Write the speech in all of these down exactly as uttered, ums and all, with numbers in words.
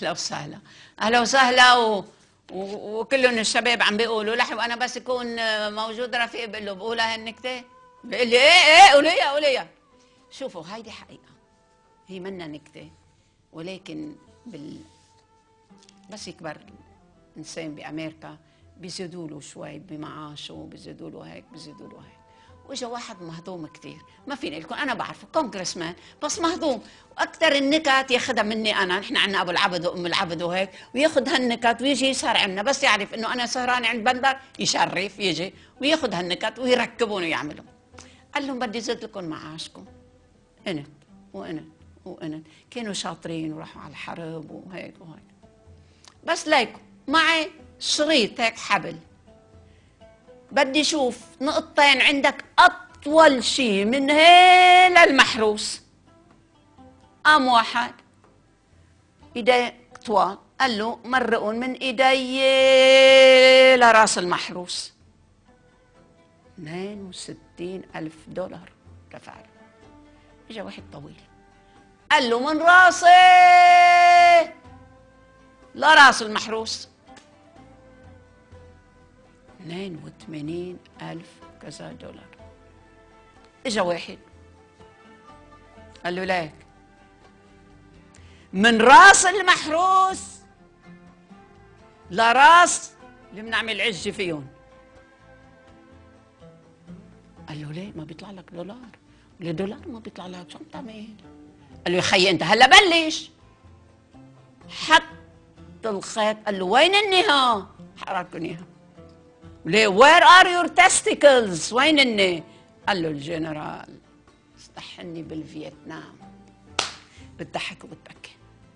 اهلا وسهلا اهلا وسهلا و... و... وكلهم الشباب عم بيقولوا لحي، وانا بس يكون موجود رفيق بقول له بقولها هالنكته، بقول لي ايه ايه قوليها قوليها. شوفوا هيدي حقيقه، هي منا نكته، ولكن بال بس يكبر الانسان بامريكا بيزيدوا له شوي بمعاشه، بيزيدوا له هيك بيزيدوا له هيك. واجا واحد مهضوم كثير، ما فيني لكم انا بعرفه كونغرسمان بس مهضوم، واكثر النكت ياخذها مني انا، نحن عندنا ابو العبد وام العبد وهيك، وياخذ هالنكت ويجي يسهر عندنا، بس يعرف انه انا سهران عند بندر يشرف يجي وياخذ هالنكت ويركبون ويعملهم. قال لهم بدي زيد لكم معاشكم. انت وانت وانت كانوا شاطرين وراحوا على الحرب وهيك وهيك، بس ليكم معي شريط هيك حبل، بدي اشوف نقطتين عندك اطول شيء من هي للمحروس. قام واحد ايديه طوال، قال له مرقون من ايدي لراس المحروس. اثنين وستين ألف دولار دفع له. اجا واحد طويل قال له من راسي لراس المحروس اثنين وثمانين ألف كذا دولار. اجا واحد قال له ليك من راس المحروس لراس اللي بنعمل عجة فيهم. قال له ليه ما بيطلع لك دولار؟ ليه دولار ما بيطلع لك؟ شو عم تعمل؟ قال له يا خيي انت هلا بلش. حط الخيط، قال له وين النها؟ حركوا اياها. ليه وير ار يور تستيكلز؟ وين الني؟ قال له الجنرال استحني بالفيتنام. بتضحك وبتبكي.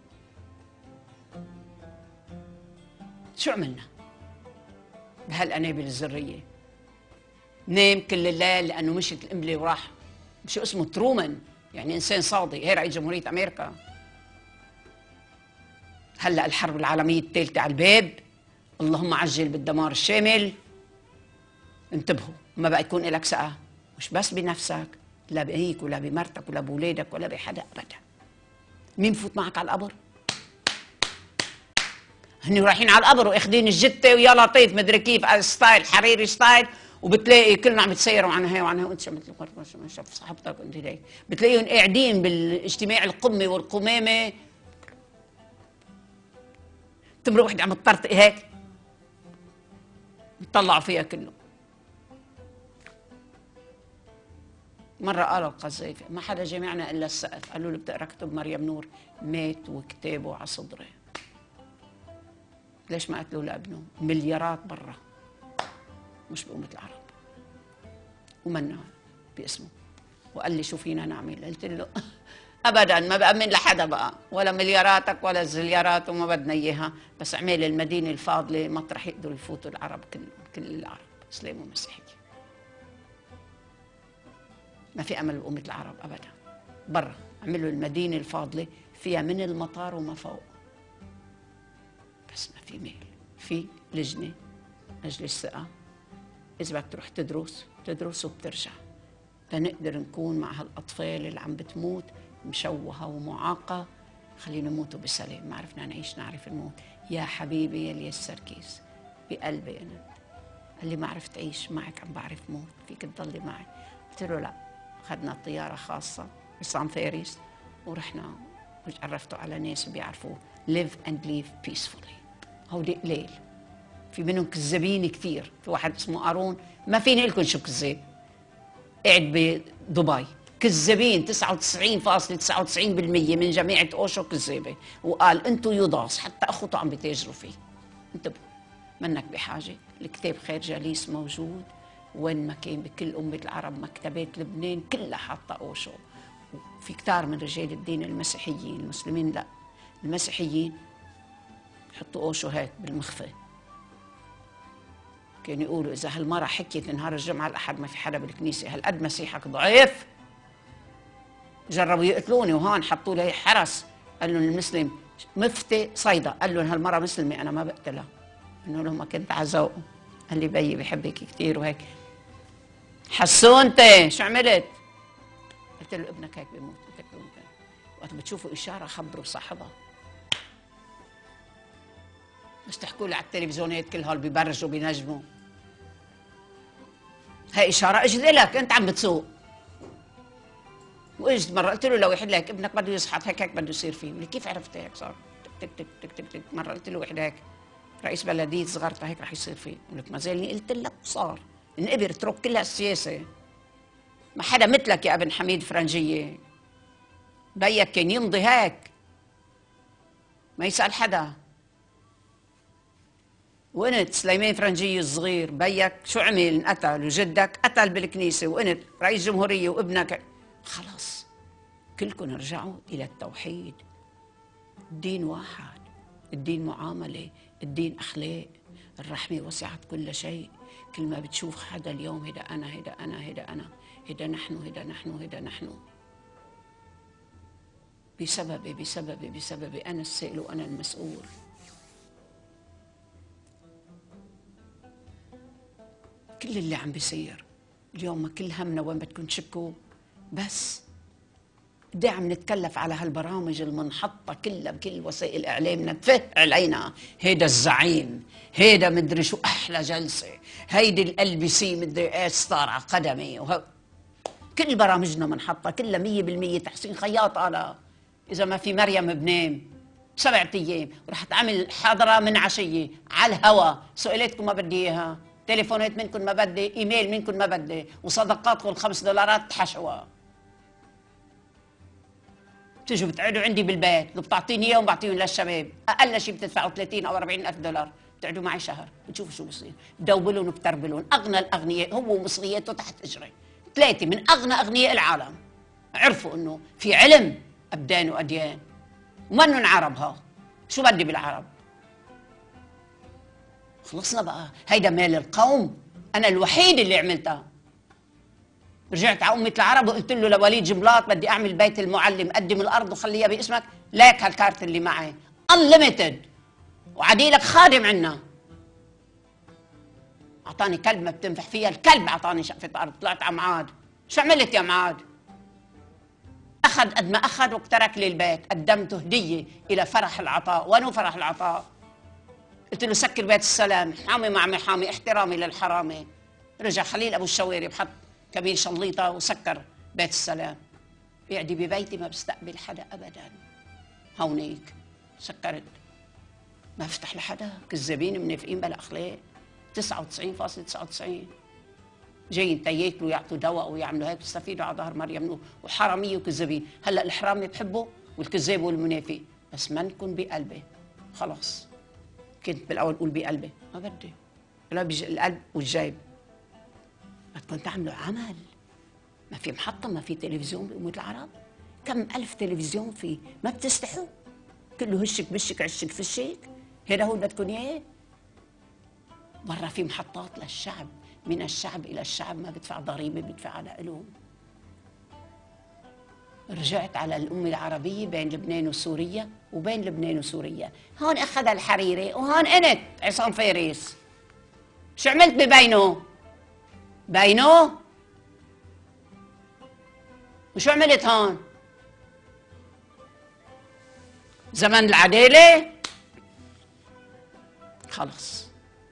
شو عملنا بهالقنابل الذريه؟ نام كل الليل لانه مشت القنبله وراح. شو اسمه ترومان، يعني انسان صادق، هي رئيس جمهوريه امريكا. هلا الحرب العالميه الثالثه على الباب، اللهم عجل بالدمار الشامل. انتبهوا ما بقى يكون لك ثقه، مش بس بنفسك، لا بهيك ولا بمرتك ولا بولادك ولا بحدا ابدا. مين بفوت معك على القبر؟ هن رايحين على القبر واخذين الجته ويا لطيف مدري كيف ستايل حريري ستايل، وبتلاقي كلنا عم يتسيروا عن هي وعن هي، وانت شو مثل شوف صاحبتك انت هيك، بتلاقيهم قاعدين بالاجتماع القمه والقمامه، تمرق وحده عم تطرطق هيك بيطلعوا فيها كله. مرة قالوا القذافي ما حدا جمعنا إلا السقف، قالوا له بتقرا كتب مريم نور، مات وكتابه على صدره. ليش ما قتلوا لابنه؟ مليارات برا مش بقومة العرب ومنا باسمه. وقال لي شو فينا نعمل؟ قلت له ابدا ما بامن لحدا بقى، ولا ملياراتك ولا زليارات وما بدنا اياها، بس اعمل المدينه الفاضله مطرح يقدروا يفوتوا العرب كلهم، كل العرب اسلام ومسيحيه. ما في امل بقومة العرب ابدا. برا عملوا المدينه الفاضله فيها من المطار وما فوق، بس ما في مال. في لجنه مجلس ثقه، اذا بدك تروح تدرس تدرس وبترجع، لنقدر نكون مع هالاطفال اللي عم بتموت مشوهه ومعاقه، خلينا نموتوا بسلام. ما عرفنا نعيش نعرف نموت. يا حبيبي يا الياس سركيس بقلبي انا، قال لي ما عرفت اعيش معك، عم بعرف موت، فيك تضلي معي. قلت له لا. اخذنا طياره خاصه عصام فارس ورحنا وتعرفتوا على ناس بيعرفوا live and live peacefully. هودي قليل، في منهم كذابين كثير. في واحد اسمه قارون، ما فيني اقول لكم شو كذاب، قاعد بدبي، كذابين تسعة وتسعين فاصلة تسعة وتسعين بالمئة من جماعه اوشو كذابه، وقال انتم يضاص، حتى اخوته عم بيتاجروا فيه. انتبهوا منك بحاجه. الكتاب خير جليس موجود وين ما كان بكل أمة العرب، مكتبات لبنان كلها حاطة أوشو. وفي كتار من رجال الدين المسيحيين، المسلمين لا، المسيحيين يحطوا أوشو هيك بالمخفى. كانوا يقولوا إذا هالمرة حكيت نهار الجمعة الأحد ما في حدا بالكنيسة، هالقد مسيحك ضعيف. جربوا يقتلوني وهون حطوا لي حرس، قال لهم المسلم مفتي صيدا، قال لهم هالمرة مسلمة أنا ما بقتلها. إنه لهم ما كنت عزوقه. قال لي بيي بحبك كثير وهيك. حسونتي شو عملت؟ قلت له ابنك هيك بيموت. قلت له وقت بتشوفوا اشاره خبروا صاحبها. بس تحكوا لي على التلفزيونات كل هول ببرجوا بينجموا. هاي اشاره اجت لك انت عم بتسوق. واجت مره قلت له لوحد لك ابنك بده يصحى هيك هيك بده يصير فيه، بقول لي كيف عرفت هيك صار؟ تك تك تك تك تك. مره قلت له وحده هيك رئيس بلديه صغرتها هيك رح يصير فيه، بقول لك ما زالني قلت لك وصار. انقبر اترك كل هالسياسه. ما حدا مثلك يا ابن حميد فرنجيه. بيك كان يمضي هيك ما يسأل حدا. وانت سليمان فرنجي الصغير بيك شو عمل؟ انقتل، وجدك قتل بالكنيسه، وانت رئيس جمهوريه وابنك. خلص كلكم ارجعوا الى التوحيد. الدين واحد، الدين معامله، الدين اخلاق، الرحمه وسعت كل شيء. كل ما بتشوف حدا اليوم هيدا انا هيدا انا هيدا انا هيدا نحن هيدا نحن هيدا نحن. بسببي بسببي بسببي انا السائل وانا المسؤول. كل اللي عم بيصير اليوم ما كل همنا وين بدكم تشكوا؟ بس قد عم نتكلف على هالبرامج المنحطه كلها بكل وسائل الاعلام نتفه علينا. هيدا الزعيم، هيدا مدري شو احلى جلسه، هيدي ال بي سي مدري ايش صار على قدمي. وه... كل برامجنا منحطه كلها مية بالمية تحسين خياط. على اذا ما في مريم بنام سبعة ايام ورح تعمل حاضره من عشيه على الهوا. سؤالاتكم ما بدي اياها، تليفونات منكم ما بدي، ايميل منكم ما بدي، وصدقاتكم الخمس دولارات تحشوها. بتيجوا بتقعدوا عندي بالبيت، لو بتعطيني اياهم بعطيهم للشباب، اقل شيء بتدفعوا ثلاثين او أربعين الف دولار، بتقعدوا معي شهر بتشوفوا شو بصير. بدوبلون وبتربلون. اغنى الاغنياء هو ومصرياته تحت اجري، ثلاثه من اغنى اغنياء العالم عرفوا انه في علم ابدان واديان ومنن عرب. ها شو بدي بالعرب؟ خلصنا بقى. هيدا مال القوم، انا الوحيد اللي عملتها. رجعت على أمة العرب وقلت له لوليد جبلاط بدي أعمل بيت المعلم، قدم الأرض وخليها باسمك، لك هالكارت اللي معي unlimited وعديلك خادم عنا. أعطاني كلب ما بتنفح فيها، الكلب أعطاني شقفة أرض. طلعت على معاد، شو عملت يا معاد؟ أخذ قد ما أخذ وترك لي البيت، قدمته هدية إلى فرح العطاء. وينو فرح العطاء؟ قلت له سكر بيت السلام، حامي مع محامي، احترامي للحرامي. رجع خليل أبو الشوارب حط كميل شليطة وسكر بيت السلام. قعدي ببيتي ما بستقبل حدا أبدا. هونيك سكرت، ما بفتح لحدا. كذابين منافقين بلا أخلاق تسعة وتسعين فاصلة تسعة وتسعين. جايين تياكلوا يعطوا دواء ويعملوا هيك يستفيدوا على ظهر مريم. وحرامية وكذابين. هلا الحرامي بحبه والكذاب والمنافق، بس منكن بقلبي. خلاص كنت بالاول اقول بقلبي ما بدي، لا بيجي القلب والجيب. بدكم تعملوا عمل. ما في محطة، ما في تلفزيون بأمة العرب. كم ألف تلفزيون في، ما بتستحوا؟ كله هشك بشك عشك فشك. هذا هو اللي بدكم اياه؟ برا في محطات للشعب، من الشعب إلى الشعب، ما بدفع ضريبة بدفع على إلهم. رجعت على الأمة العربية بين لبنان وسوريا وبين لبنان وسوريا. هون أخذ الحريري وهون أنت عصام فارس. شو عملت ببينه؟ بينه؟ وشو عملت هون؟ زمن العدالة؟ خلص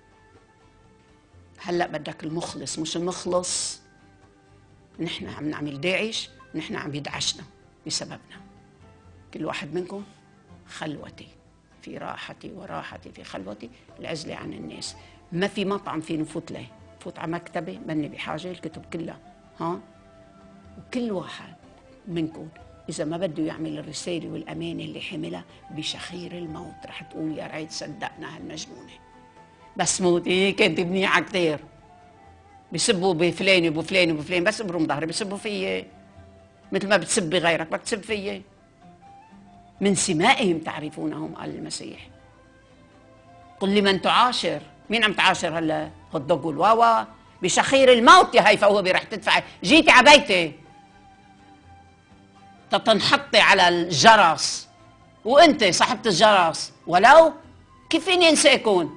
هلا بدك المخلص مش المخلص. نحن عم نعمل داعش، نحن عم يدعشنا بسببنا. كل واحد منكم خلوتي في راحتي وراحتي في خلوتي، العزلة عن الناس. ما في مطعم فيه نفوت له، فوت على مكتبة مني بحاجة الكتب كلها. ها وكل واحد منكم إذا ما بده يعمل الرسالة والأمانة اللي حملها بشخير الموت رح تقول يا ريت صدقنا هالمجنونة. بس موتي كانت منيحة كثير. بيسبوا بفلان وبفلان وبفلان، بس بروم ظهري بيسبوا فيي مثل ما بتسبي غيرك بدك تسب فيي. من سمائهم تعرفونهم قال المسيح. قل لمن تعاشر، مين عم تعاشر هلا؟ هوت دوغ والواوا بشخير الموت يا هيفا. هو رح تدفعي. جيتي على بيتي تنحطي على الجرس وانت صاحبة الجرس، ولو كيف فيني انساكم؟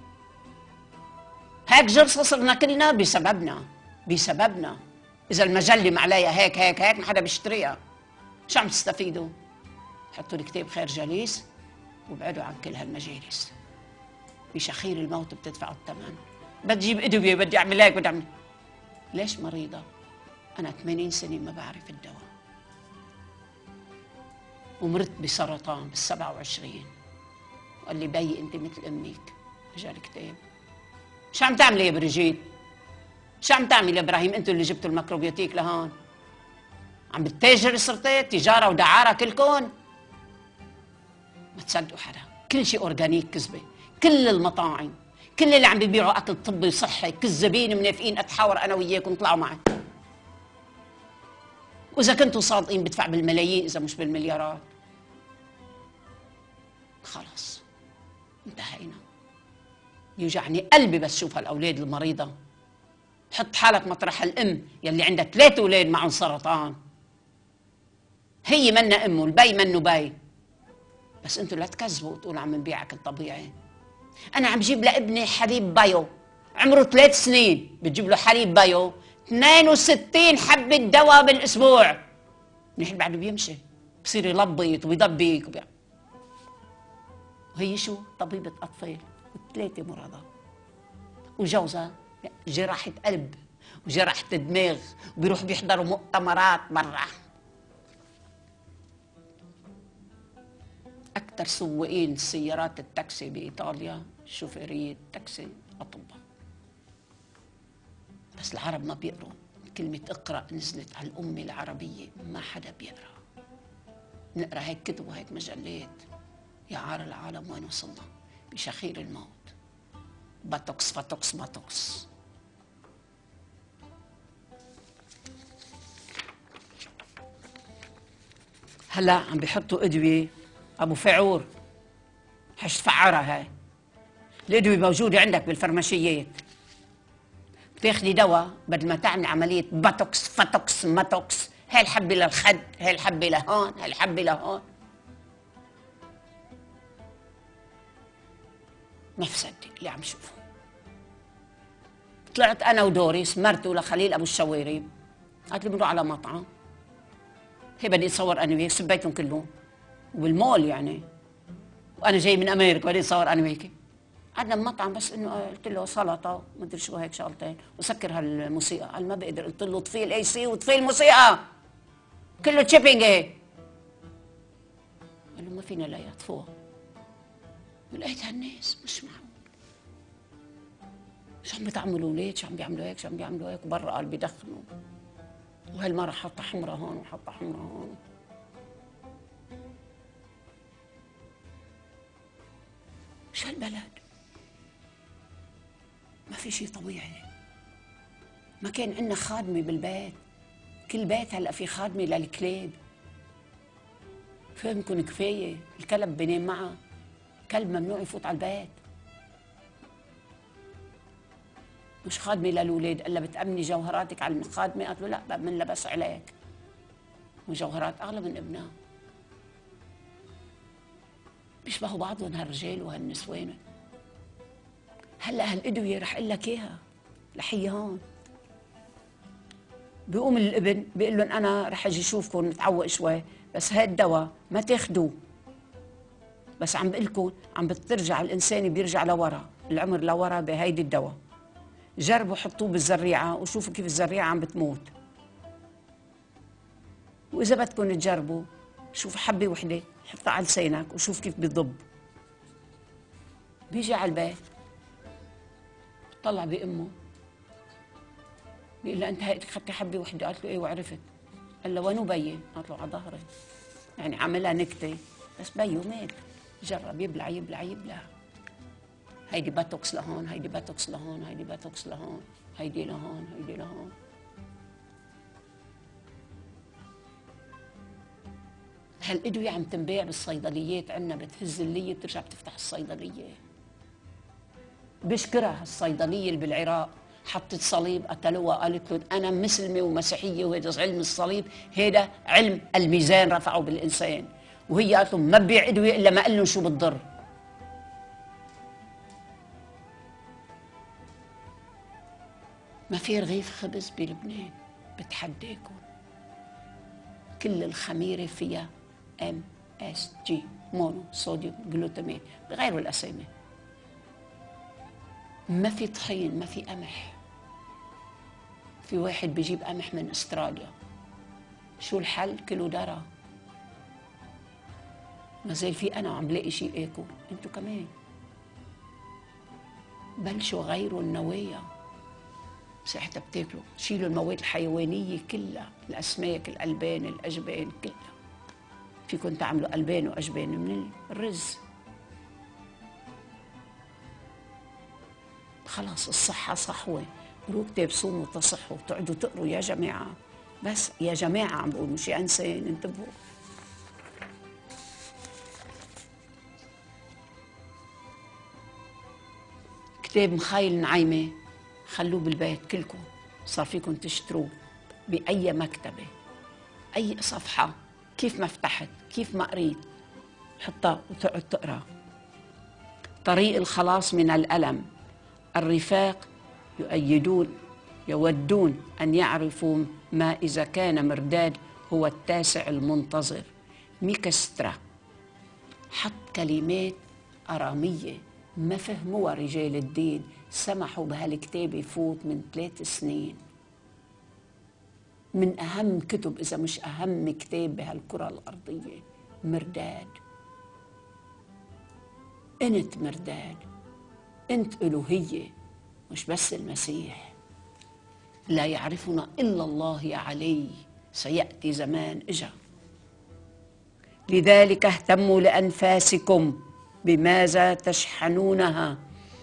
هيك جرصة صرنا كلنا بسببنا بسببنا. إذا المجلة معليها هيك هيك هيك ما حدا بيشتريها. شو عم تستفيدوا؟ حطوا الكتاب خير جليس وابعدوا عن كل هالمجالس. بشخير الموت بتدفعوا الثمن. بتجيب ادويه، بدي اعمل هيك، بدي اعمل. ليش مريضه؟ انا ثمانين سنه ما بعرف الدواء، ومرت بسرطان بالسبعة وعشرين. وقال لي بي انت مثل امك. اجى الكتاب. شو عم تعملي يا بريجيت؟ شو عم تعمل يا ابراهيم؟ انتوا اللي جبتوا الميكروبيوتيك لهون. عم بتتاجر صرتي تجاره ودعاره كلكم. ما تصدقوا حدا، كل شيء اورجانيك كذبه، كل المطاعم، كل اللي عم بيبيعوا اكل طبي صحي كذابين منافقين. اتحاور انا وياكم، طلعوا معي. واذا كنتوا صادقين بدفع بالملايين اذا مش بالمليارات. خلص انتهينا. يوجعني قلبي بس شوف هالاولاد المريضه. حط حالك مطرح الام يلي عندها ثلاث اولاد معهم سرطان. هي منا امه، البي منه بي. بس انتوا لا تكذبوا وتقولوا عم نبيع اكل طبيعي. انا عم بجيب لابني حليب بايو، عمره ثلاث سنين، بتجيب له حليب بايو اثنين وستين حبه دواء بالاسبوع. منيح بعده بيمشي، بصير يلبط ويضبك وبيع. وهي شو؟ طبيبه اطفال وثلاثه مرضى، وجوزها جراحه قلب وجراحه دماغ، وبيروح بيحضروا مؤتمرات برا. أكثر سواقين سيارات التاكسي بإيطاليا شوفيرية تاكسي أطباء. بس العرب ما بيقروا. كلمة اقرأ نزلت على الأمة العربية، ما حدا بيقرأ. نقرأ هيك كتب وهيك مجلات. يا عار العالم وين وصلنا؟ بشخير الموت. باتوكس فاتوكس باتوكس. هلا عم بيحطوا أدوية أبو فعور، حش تفعرها. هاي الأدوية موجودة عندك بالفرماشيات. بتاخدي دواء بدل ما تعملي عملية باتوكس فاتوكس ماتوكس، هاي الحبة للخد، هاي الحبة لهون، هاي الحبة لهون. ما بصدق اللي عم شوفه. طلعت أنا ودوريس مرته لخليل أبو الشوارب، قالت لي بنروح على مطعم. هي بدي أتصور أنا وياك، سبيتهم كلهم وبالمول يعني. وانا جاي من امريكا بدي اصور انا وياك. قعدنا بمطعم بس انه قلت له سلطه ومدري شو هيك شغلتين وسكر هالموسيقى. قال ما بقدر. قلت له طفي الاي سي وطفي الموسيقى، كله تشيبينج هيك. قال له ما فينا لا يطفوها. ولقيت هالناس مش معقول، شو عم بيطعموا الاولاد، شو عم بيعملوا هيك، شو عم بيعملوا هيك. وبرا قال بيدخنوا، وهالمره حاطه حمرة هون وحاطه حمرة هون. شو هالبلد؟ ما في شيء طبيعي. ما كان عندنا خادمة بالبيت، كل بيت هلا في خادمة للكلاب. فهمكن كفاية، الكلب بينام معها، كلب ممنوع يفوت على البيت. مش خادمة للأولاد، إلا بتأمني جوهراتك على الخادمة. قالت له لا بأمن لها بس عليك، وجوهرات أغلى من ابنها. بيشبهوا بعضهم هالرجال وهالنسوان. هلا هالأدوية رح اقول لك اياها لحية هون. بيقوم الابن بيقول لهم انا رح اجي اشوفكم متعوق شوي، بس هاد الدواء ما تاخذوه. بس عم بقول لكم عم بترجع الانسان بيرجع لورا، العمر لورا بهيدي الدواء. جربوا حطوه بالزريعه وشوفوا كيف الزريعه عم بتموت. واذا بدكم تجربوا شوفوا حبه وحده حطها على لسانك وشوف كيف بيضب. بيجي على البيت طلع بامه بيقول لها انت هيك اخذتي حبه وحده؟ قالت له ايه وعرفت. قال له وينو بيي؟ قالت له على ظهري. يعني عملها نكته بس بيو مات. جرب يبلع يبلع يبلع. هيدي باتوكس لهون، هيدي باتوكس لهون، هيدي باتوكس لهون، هيدي لهون، هيدي لهون. هالادويه عم تنباع بالصيدليات عندنا، بتهز الليه بترجع بتفتح الصيدليه. بشكرها الصيدليه اللي بالعراق حطت صليب قتلوها، قالت له انا مسلمه ومسيحيه وهذا علم الصليب، هذا علم الميزان رفعه بالانسان. وهي قالت لهم ما ببيع ادويه الا ما قال لهم شو بتضر. ما في رغيف خبز بلبنان بتحداكم كل الخميره فيها ام اس جي، مونو صوديوم جلوتامين، بغيروا الاسامي. ما في طحين، ما في قمح. في واحد بيجيب قمح من استراليا، شو الحل؟ كيلو ذرة. ما زال في انا عم لاقي شيء اكل، انتوا كمان بلشوا غيروا النوايا. بس حتى بتاكلوا شيلوا المواد الحيوانيه كلها، الاسماك، الالبان، الاجبان كلها. فيكم تعملوا البان واجبان من الرز. خلاص الصحه صحوه. قروا كتاب صوموا تصحوا، تقعدوا تقروا يا جماعه. بس يا جماعه عم بقول، مش يا انسان، انتبهوا. كتاب مخايل نعيمه خلوه بالبيت كلكم، صار فيكم تشتروه بأي مكتبة، أي صفحة، كيف ما فتحت، كيف ما قريت، حطها وتقعد تقرأ. طريق الخلاص من الألم. الرفاق يؤيدون يودون أن يعرفوا ما إذا كان مرداد هو التاسع المنتظر. ميكسترا حط كلمات أرامية ما فهموها رجال الدين، سمحوا بهالكتاب يفوت من ثلاث سنين. من أهم كتب إذا مش أهم كتاب بهالكرة الأرضية. مرداد، أنت مرداد، أنت ألوهية، مش بس المسيح. لا يعرفنا إلا الله يا علي، سيأتي زمان إجا. لذلك اهتموا لأنفاسكم بماذا تشحنونها.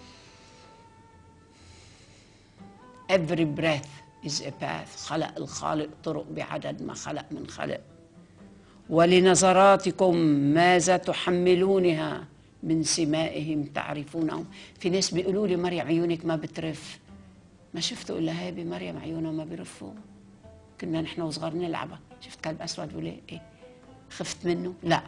Every breath is a path. خلق الخالق طرق بعدد ما خلق من خلق. ولنظراتكم ماذا تحملونها، من سمائهم تعرفونهم. في ناس بيقولوا لي مريم عيونك ما بترف. ما شفتوا إلا هاي بمريم عيونها ما بيرفوا. كنا نحن وصغار نلعبها. شفت كلب أسود ولا إيه؟ خفت منه؟ لا.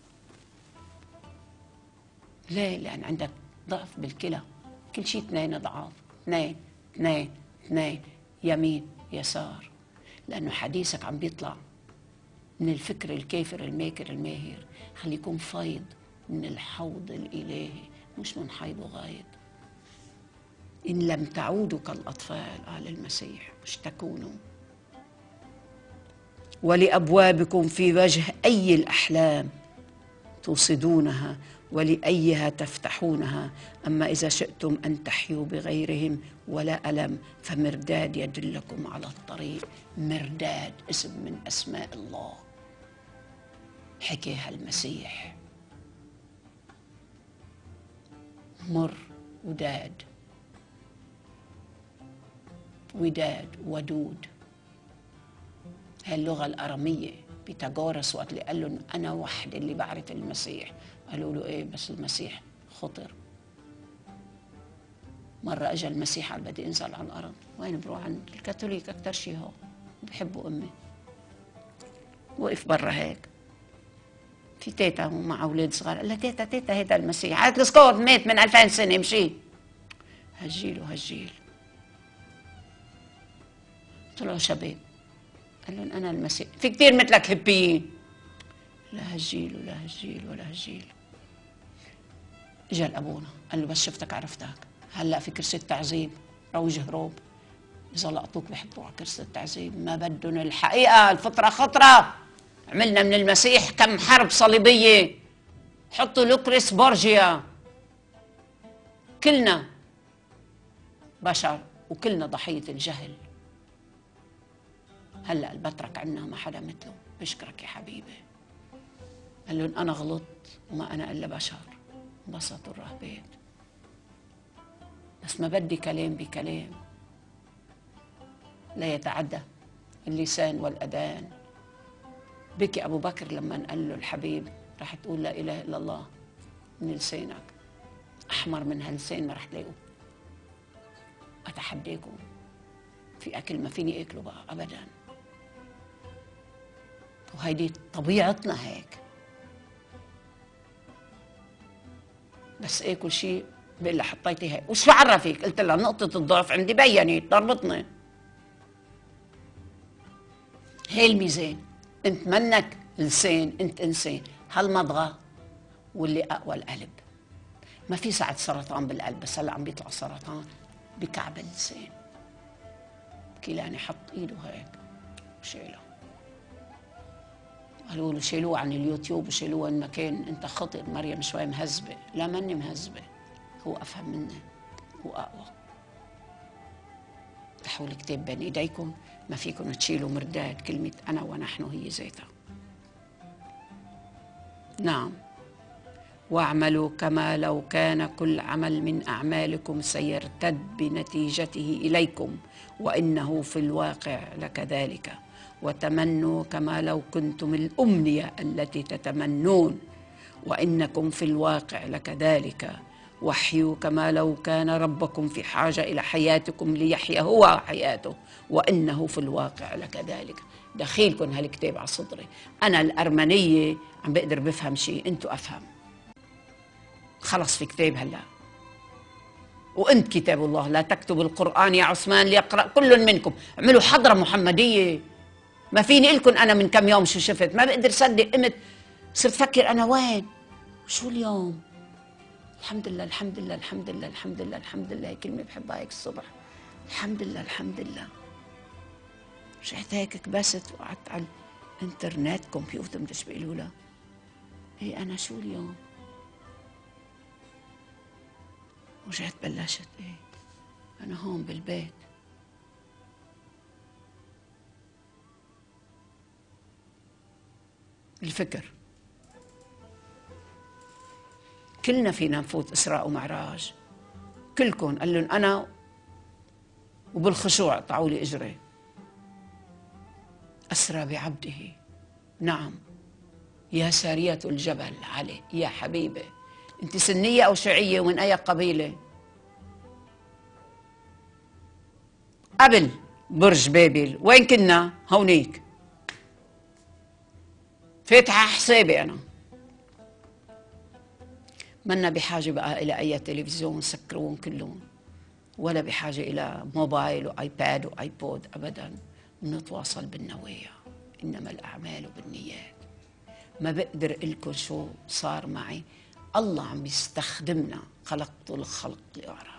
ليه؟ لأن عندك ضعف بالكلى. كل شيء اثنين ضعاف، اثنين اثنين اثنين، يمين يسار. لأنه حديثك عم بيطلع من الفكر الكافر الماكر الماهر. خلي يكون فيض من الحوض الإلهي، مش من حيض وغايض. إن لم تعودوا كالأطفال، قال المسيح، مش تكونوا. ولأبوابكم في وجه أي الأحلام توصدونها، ولأيها تفتحونها. أما إذا شئتم أن تحيوا بغيرهم ولا ألم، فمرداد يدلكم على الطريق. مرداد اسم من أسماء الله، حكيها المسيح. مر وداد، وداد ودود. هاي اللغة الأرامية. بيتاغورس وقت اللي قال لهم أنا وحدي اللي بعرف المسيح، قالوا له إيه بس المسيح خطر. مرة أجا المسيح على بدي ينزل على الأرض، وين بروح عند الكاثوليك أكتر شيء هو بحبوا أمي. وقف برا هيك، في تيتا ومع أولاد صغار، قال لها تيتا تيتا هيدا المسيح. قالت له اسكت، مات من ألفين سنة، مشي. هالجيل وهالجيل. طلعوا شباب، قال لهم أنا المسيح. في كتير مثلك هبيين. لا هالجيل ولا هالجيل ولا هالجيل. اجا لأبونا قال له بس شفتك عرفتك. هلا في كرسي التعذيب روج هروب. إذا لقطوك بحطوك على كرسي التعذيب. ما بدهم الحقيقة، الفطرة خطرة. عملنا من المسيح كم حرب صليبية. حطوا لوكريس بورجيا. كلنا بشر وكلنا ضحية الجهل. هلا البترك عنا ما حدا مثله. بشكرك يا حبيبي. قال لهم أنا غلطت وما أنا إلا بشر. انبسطوا الراهبات. بس ما بدي كلام بكلام، لا يتعدى اللسان والأذان. بكي أبو بكر لما قال له الحبيب رح تقول لا إله إلا الله من لسانك، أحمر من هاللسان ما رح تلاقوه. أتحداكم في أكل ما فيني أكله بقى أبدا. وهيدي طبيعتنا هيك. بس اكل شيء بقول لها حطيتي هيك، وشو عرفك؟ قلت لها نقطة الضعف عندي بينت ضربتني. هي الميزان. انت منك لسان، انت انسان. هالمضغة واللي اقوى القلب. ما في ساعة سرطان بالقلب، بس هلا عم بيطلع سرطان بكعب اللسان. كيلاني حط ايده هيك وشيله، قالوا له شيلوه عن اليوتيوب وشيلوه عن مكان. انت خطئ مريم، شوي مهذبه. لا ماني مهذبه، هو افهم مني، هو اقوى. افتحوا الكتاب بين ايديكم، ما فيكم تشيلوا مرداد كلمه انا ونحن هي ذاتها. نعم، واعملوا كما لو كان كل عمل من أعمالكم سيرتد بنتيجته إليكم وإنه في الواقع لكذلك، وتمنوا كما لو كنتم الأمنية التي تتمنون وإنكم في الواقع لكذلك، وحيوا كما لو كان ربكم في حاجة إلى حياتكم ليحيا هو حياته وإنه في الواقع لكذلك. دخيلكم هالكتاب على صدري، أنا الأرمنية عم بقدر بفهم شيء، أنتوا أفهم. خلص في كتاب هلا، وانت كتاب الله. لا تكتب القرآن يا عثمان ليقرأ كل منكم. اعملوا حضرة محمدية. ما فيني لكم انا من كم يوم شو شفت، ما بقدر صدق. قمت صرت فكر انا وين شو اليوم. الحمد لله الحمد لله الحمد لله الحمد لله الحمد لله. هي كلمة بحبها هيك الصبح، الحمد لله الحمد لله. رجعت هيك كبست وقعدت على الانترنت كمبيوتر مدري بيقولوا لها ايه انا شو اليوم. ورجعت بلشت ايه انا هون بالبيت. الفكر كلنا فينا نفوت اسراء ومعراج، كلكم. قال لهم انا وبالخشوع طعوا لي اجري. اسرى بعبده. نعم يا سارية الجبل علي يا حبيبي. انت سنية او شيعية ومن اي قبيلة؟ قبل برج بابل وين كنا؟ هونيك فاتحة حسابي انا. منا بحاجة بقى الى اي تلفزيون سكرون كلهم، ولا بحاجة الى موبايل وايباد وايبود ابدا. بنتواصل بالنوايا، انما الاعمال بالنيات. ما بقدر لكم شو صار معي. الله عم يستخدمنا، خلقت الخلق لأعرف.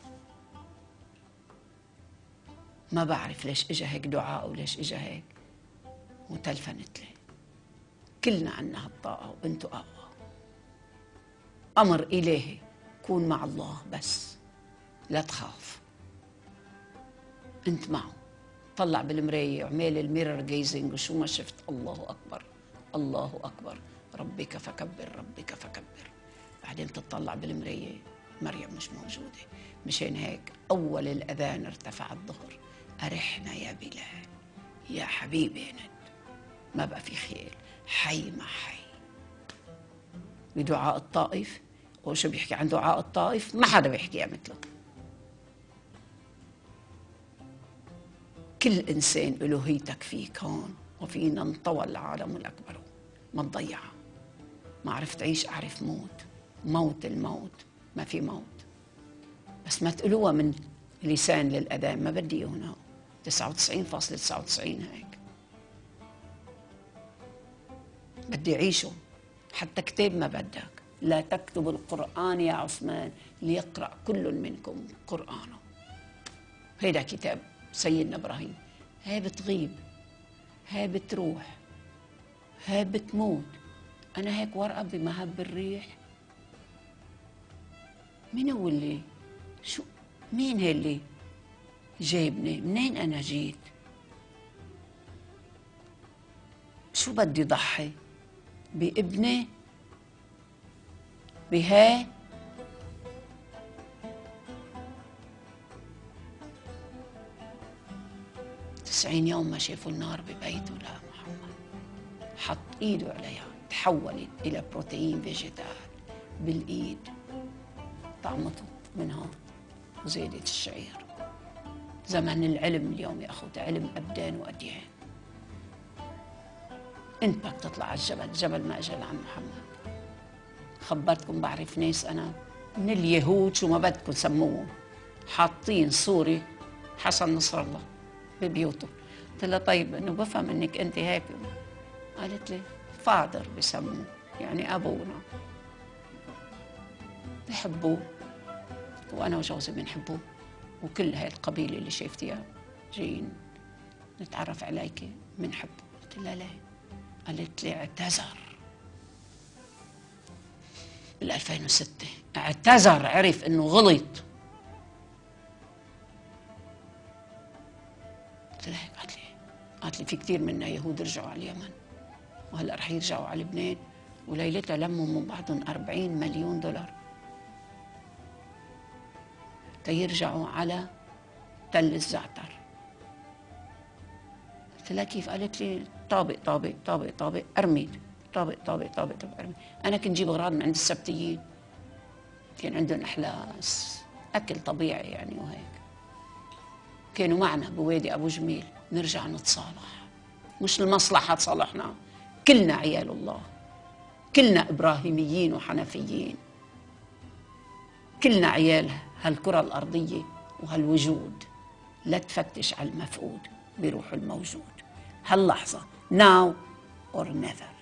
ما بعرف ليش اجى هيك دعاء وليش اجى هيك وتلفنت لي. كلنا عنا هالطاقة وانتو أقوى. أمر إلهي، كون مع الله بس، لا تخاف. انت معه. طلع بالمراية وعمل الميرور جيزنج وشو ما شفت. الله أكبر الله أكبر. ربك فكبر ربك فكبر. بعدين تطلع بالمراية مريم مش موجودة. مشان هيك أول الأذان ارتفع الظهر. أرحنا يا بلال يا حبيبي يا ند. ما بقى في خيال، حي مع حي. بدعاء الطائف، وشو بيحكي عن دعاء الطائف؟ ما حدا بيحكيها مثله. كل إنسان ألوهيتك فيه كون، وفينا انطوى العالم الأكبر. ما تضيعها. ما عرفت تعيش أعرف موت. موت الموت، ما في موت. بس ما تقولوها من لسان للأذان، ما بدي هنا تسعة وتسعين فاصلة تسعة وتسعين هيك. بدي أعيشه. حتى كتاب ما بدك. لا تكتب القرآن يا عثمان ليقرأ كل منكم قرآنه. هيدا كتاب سيدنا إبراهيم. هاي بتغيب، هاي بتروح، هاي بتموت. أنا هيك ورقة بمهب الريح. مين هو اللي شو مين هي اللي جايبني؟ منين أنا جيت؟ شو بدي ضحي بابني بهاي؟ تسعين يوم ما شافوا النار ببيته. لا محمد حط ايده عليها، تحولت الى بروتين فيجيتال بالايد. طعمته من هون وزيدت الشعير. زمن العلم اليوم يا اخوتي، علم ابدان واديان. انت بدك تطلع على الجبل. الجبل ما اجى لعم محمد. خبرتكم بعرف ناس انا من اليهود شو ما بدكم سموه، حاطين صورة حسن نصر الله ببيوته. قلت لها طيب انه بفهم انك انت هيك. قالت لي فادر بسموه، يعني ابونا. بحبوه، وأنا وجوزي بنحبوه، وكل هاي القبيلة اللي شايفتيها جايين نتعرف عليك بنحبه. قلت لها ليه؟ قالت لي اعتذر بال ألفين وستة، اعتذر، عرف انه غلط. قلت لها هيك؟ قالت لي قالت لي في كثير منا يهود رجعوا على اليمن وهلا رح يرجعوا على لبنان، وليلتها لموا من بعضهم أربعين مليون دولار تيرجعوا على تل الزعتر. قلت لها كيف؟ قالت لي طابق طابق طابق طابق ارمي، طابق طابق طابق طابق ارمي. انا كنت جيب اغراض من عند السبتيين، كان عندهم احلاس، اكل طبيعي يعني، وهيك كانوا معنا بوادي ابو جميل، نرجع نتصالح، مش المصلحه تصالحنا، كلنا عيال الله، كلنا ابراهيميين وحنفيين، كلنا عيال هالكره الارضيه وهالوجود. لا تفتش على المفقود، بيروح الموجود. هاللحظه now or never.